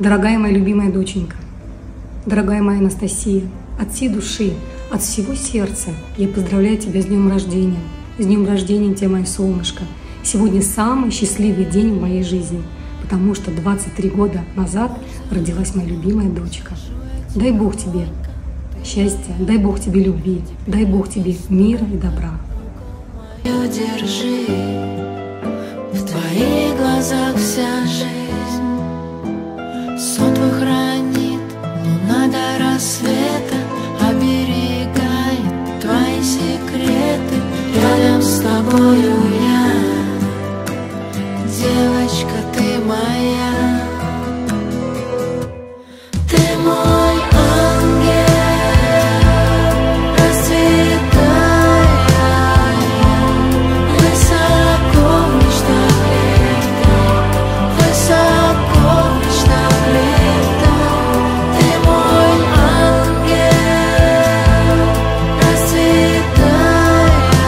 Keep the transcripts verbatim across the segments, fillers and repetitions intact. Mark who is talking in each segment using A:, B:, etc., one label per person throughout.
A: Дорогая моя любимая доченька, дорогая моя Анастасия, от всей души, от всего сердца я поздравляю тебя с днем рождения. С днем рождения тебя, мое солнышко. Сегодня самый счастливый день в моей жизни, потому что двадцать три года назад родилась моя любимая дочка. Дай Бог тебе счастья, дай Бог тебе любви, дай Бог тебе мира и добра.
B: Держи, в твоих глазах вся жизнь. Сон твой хранит луна до рассвета, оберегает твои секреты. Рядом с тобою я, девочка, ты моя. Ты мой ангел, расцветай высоко в мечтах летай, высоко в мечтах летай. Ты мой ангел, расцветай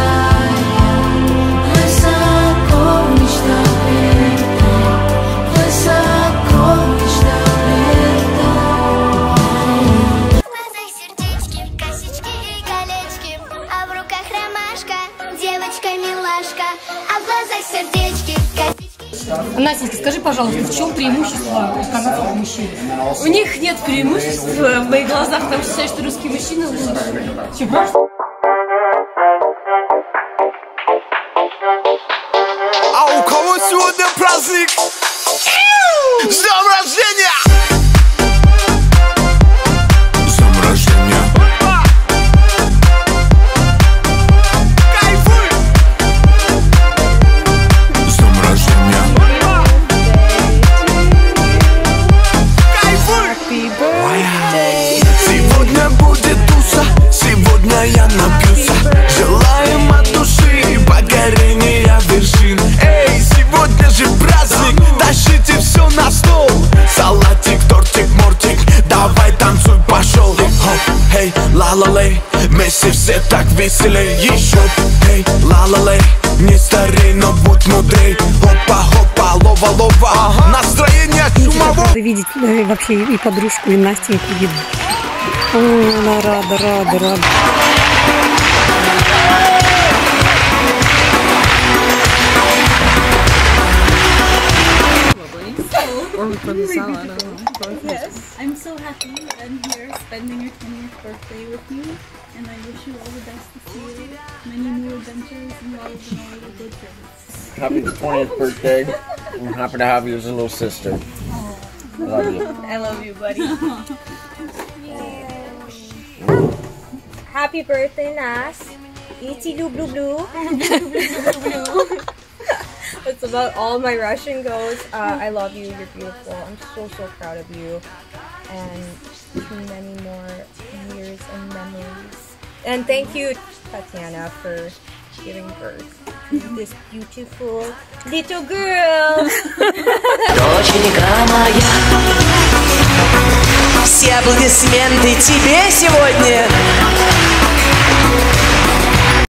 B: высоко в мечтах летай, высоко в мечтах летай.
C: В глазах сердечки, косички и колечки, а в руках ромашка, девочка-милашка, а в глазах сердечки, косички.
A: Настенька, скажи, пожалуйста, в чем преимущество у канадских мужчин?
D: У них нет преимуществ в моих глазах, потому что считаю, что русские мужчины лучше.
A: Чего?
E: А у кого сегодня праздник? С днем рождения! С днем рождения! Кайфуй! С днем рождения! Кайфуй! Сегодня будет туса, сегодня я напьюся. Желаем от души покорения вершин. Эй, сегодня же праздник, тащите все на стол. Салатик, тортик, мортик, давай танцуй, пошел. Хоп, эй, ла-ла-лей, вместе все так веселей. Еще, эй, ла-ла-лей, не старей, но будь мудрей. Хопа-хопа, лова-лова, настроение чумово.
A: Рада видеть э, вообще и подружку, и Настеньку видно. Ой, она рада, рада, рада.
F: Yes, I'm so happy that I'm here spending your twentieth birthday with you, and I wish you all the best this year, many new adventures, and love and all the good things.
G: Happy twentieth birthday. I'm happy to have you as a little sister. I love you.
D: I love you, buddy.
H: Happy birthday, Nas. Iti blue blue blue. It's about all my Russian goes. Uh, I love you. You're beautiful. I'm so so proud of you, and many more years and memories. And thank you, Tatiana, for giving birth to this beautiful little girl.
B: Доченька моя, все аплодисменты тебе сегодня.